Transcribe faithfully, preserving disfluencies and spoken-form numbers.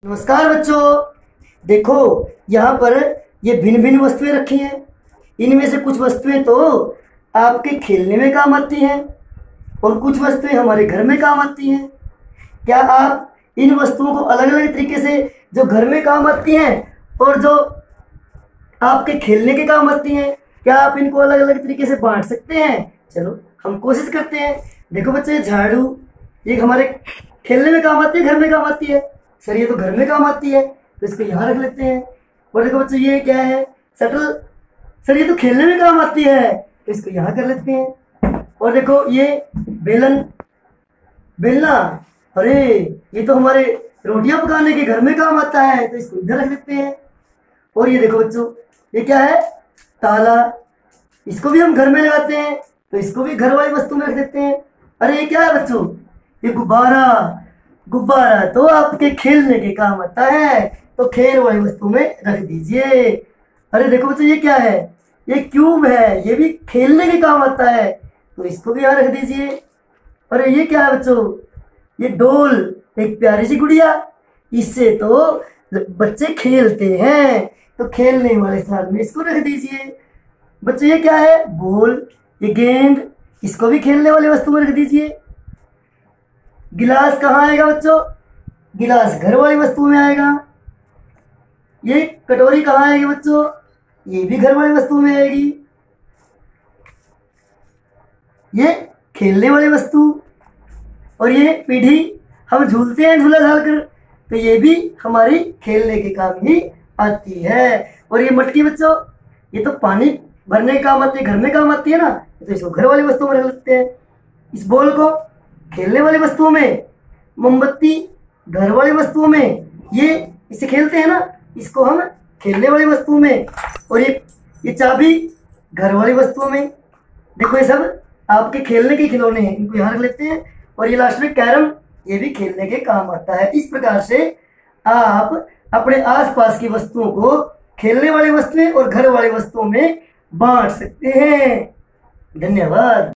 नमस्कार बच्चों, देखो यहाँ पर ये भिन्न भिन्न वस्तुएं रखी हैं। इनमें से कुछ वस्तुएं तो आपके खेलने में काम आती हैं और कुछ वस्तुएं हमारे घर में काम आती हैं। क्या आप इन वस्तुओं को अलग अलग तरीके से, जो घर में काम आती हैं और जो आपके खेलने के काम आती हैं, क्या आप इनको अलग अलग तरीके से बांट सकते हैं? चलो हम कोशिश करते हैं। देखो बच्चे, झाड़ू ये हमारे खेलने में काम आती है, घर में काम आती है। सर ये तो घर में काम आती है, तो इसको यहाँ रख लेते हैं। और देखो बच्चों, ये क्या है? शटल। सर ये तो खेलने में काम आती है, तो इसको यहाँ कर लेते हैं। और देखो ये बेलन, बेलना, अरे ये तो हमारे रोटियां पकाने के घर में काम आता है, तो इसको इधर रख देते हैं। और ये देखो बच्चों, ये क्या है? ताला। इसको भी हम घर में लगाते हैं, तो इसको भी घर वाली वस्तु में रख देते हैं। अरे ये क्या है बच्चों? ये गुब्बारा। गुब्बारा तो आपके खेलने के काम आता है, तो खेल वाली वस्तु में रख दीजिए। अरे देखो बच्चों, ये क्या है? ये क्यूब है, ये भी खेलने के काम आता है, तो इसको भी यहाँ रख दीजिए। अरे ये क्या है बच्चों? ये डोल, एक प्यारी सी गुड़िया। इससे तो बच्चे खेलते हैं, तो खेलने वाले स्थान में इसको रख दीजिए। बच्चों ये क्या है? बॉल, ये गेंद, इसको भी खेलने वाली वस्तु में रख दीजिए। गिलास कहाँ आएगा बच्चों? गिलास घर वाली वस्तु में आएगा। ये कटोरी कहाँ आएगी बच्चों? ये भी घर वाली वस्तु में आएगी। ये खेलने वाली वस्तु। और ये पीढ़ी, हम झूलते हैं झूला झाल कर, तो ये भी हमारी खेलने के काम ही आती है। और ये मटकी बच्चों, ये तो पानी भरने के काम आती है, घर में काम आती है ना, तो इसको घर वाली वस्तु में रख लेते हैं। इस बॉल को खेलने वाली वस्तुओं में, मोमबत्ती घर वाली वस्तुओं में, ये इसे खेलते हैं ना, इसको हम खेलने वाली वस्तुओं में। और ये ये चाबी घर वाली वस्तुओं में। देखो ये सब आपके खेलने के खिलौने हैं, इनको यहाँ रख लेते हैं। और ये लास्ट में कैरम, ये भी खेलने के काम आता है। इस प्रकार से आप अपने आसपास की वस्तुओं को खेलने वाली वस्तुएं और घर वाली वस्तुओं में बांट सकते हैं। धन्यवाद।